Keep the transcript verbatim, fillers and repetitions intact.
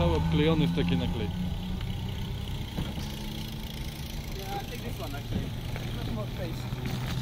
cały obklejony w takiej naklejki. Yeah, I think this one actually. Much more space.